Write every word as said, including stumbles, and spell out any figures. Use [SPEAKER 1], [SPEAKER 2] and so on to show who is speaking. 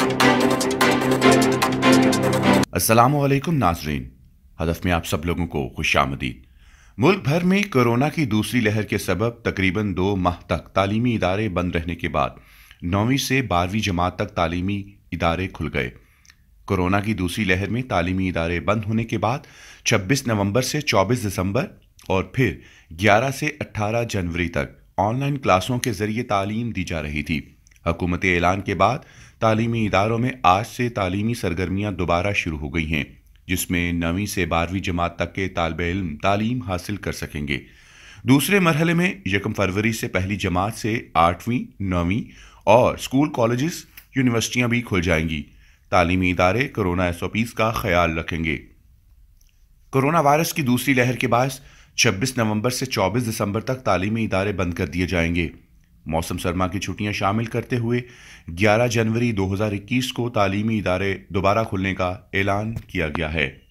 [SPEAKER 1] अस्सलामुअलैकुम नाजरीन, हदफ में आप सब लोगों को खुशामदीद। मुल्क भर में कोरोना की दूसरी लहर के सबब तकरीबन दो माह तक तालीमी इदारे बंद रहने के बाद नौवीं से बारहवीं जमात तक तालीमी इदारे खुल गए। कोरोना की दूसरी लहर में तालीमी इदारे बंद होने के बाद छब्बीस नवंबर से चौबीस दिसंबर और फिर ग्यारह से अठारह जनवरी तक ऑनलाइन क्लासों के जरिए तालीम दी जा रही थी। हुकूमती ऐलान के बाद तालीमी इदारों में आज से तालीमी सरगर्मियां दोबारा शुरू हो गई हैं, जिसमें नवीं से बारहवीं जमात तक के तालिबे इल्म तालीम हासिल कर सकेंगे। दूसरे मरहले में यकम फरवरी से पहली जमात से आठवीं, नौवीं और स्कूल, कॉलेजेस, यूनिवर्सिटियां भी खुल जाएंगी। तालीमी इदारे कोरोना एस ओ पीज़ का ख्याल रखेंगे। कोरोना वायरस की दूसरी लहर के बाद छब्बीस नवंबर से चौबीस दिसंबर तक तालीमी इदारे बंद कर दिए जाएंगे। मौसम सरमा की छुट्टियां शामिल करते हुए ग्यारह जनवरी दो हज़ार इक्कीस को तालीमी इदारे दोबारा खुलने का ऐलान किया गया है।